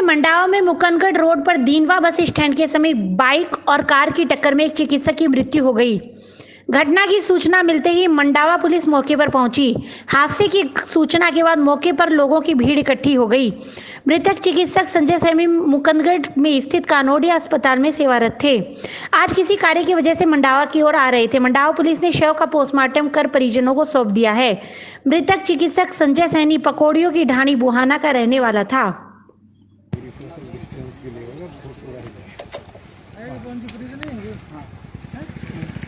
मंडावा में मुकंदगढ़ रोड पर दीनवा bus stand के समीप बाइक और कार की टक्कर में एक चिकित्सक की मृत्यु हो गई। घटना की सूचना मिलते ही मंडावा पुलिस मौके पर पहुंची। हादसे की सूचना के बाद मौके पर लोगों की भीड़ इकट्ठी हो गई। मृतक चिकित्सक संजय सैनी मुकंदगढ़ में स्थित कानोडिया अस्पताल में सेवारत थे। आज किसी कार्य की वजह से मंडावा की ओर आ रहे थे। मंडावा पुलिस ने शव का पोस्टमार्टम कर परिजनों को सौंप दिया है। मृतक चिकित्सक संजय सैनी पकौड़ियों की ढाणी बुहाना का रहने वाला था। कौन सी फ्रिज नहीं है?